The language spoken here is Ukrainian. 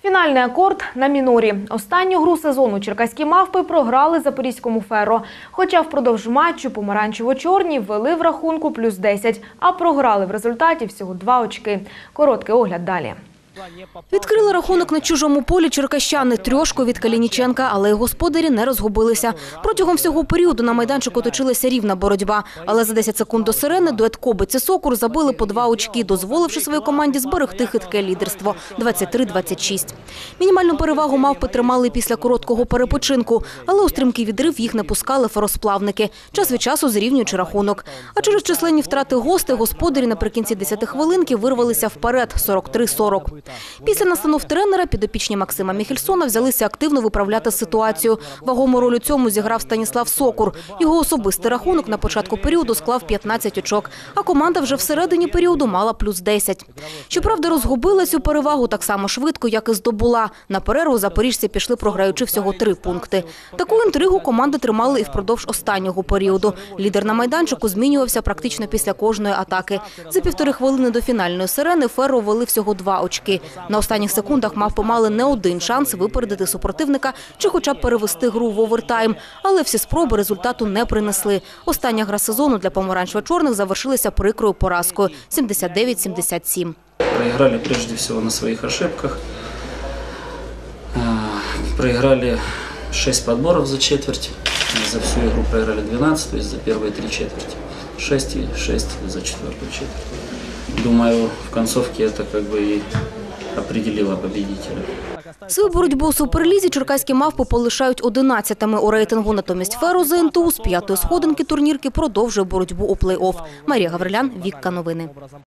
Фінальний акорд на мінорі. Останню гру сезону черкаські мавпи програли Запорізькому «Ферро». Хоча впродовж матчу помаранчево-чорні вели в рахунку +10, а програли в результаті всього 2 очки. Короткий огляд далі. Відкрили рахунок на чужому полі черкащани трьошку від Калініченка, але й господарі не розгубилися. Протягом всього періоду на майданчику точилася рівна боротьба. Але за 10 секунд до сирени дует Кобиць і Сокур забили по 2 очки, дозволивши своїй команді зберегти хитке лідерство – 23-26. Мінімальну перевагу мавпи тримали після короткого перепочинку, але у стрімкий відрив їх не пускали феросплавники, час від часу зрівнюючи рахунок. А через численні втрати гостей господарі наприкінці 10 хвилинки вирвалися вперед – 43-40. Після настанов тренера підопічні Максима Міхельсона взялися активно виправляти ситуацію. Вагому роль у цьому зіграв Станіслав Сокур. Його особистий рахунок на початку періоду склав 15 очок, а команда вже всередині періоду мала +10. Щоправда, розгубила цю перевагу так само швидко, як і здобула. На перерву запоріжці пішли, програючи всього 3 пункти. Таку інтригу команди тримали і впродовж останнього періоду. Лідер на майданчику змінювався практично після кожної атаки. За 1,5 хвилини до фінальної сирени «Ферро» ввели всього 2 очки. На останніх секундах мавпи мали не один шанс випередити супротивника чи хоча б перевести гру в овертайм. Але всі спроби результату не принесли. Остання гра сезону для помаранчево-чорних завершилася прикрою поразкою – 79-77. Проиграли прежде всего на своих ошибках. Проиграли 6 подборов за четверть. За всю игру проиграли 12, то есть за первые 3 четверти. 6 и 6 за 4-ю четверть. Думаю, в концовке это как бы и определило победителя. Свою боротьбу у Суперлізі черкаські мавпи полишають 11-ми у рейтингу. Натомість «Ферро» з НТУ з 5-ї сходинки турнірки продовжує боротьбу у плей-офф. Марія Гаврилян, Вікка Новини.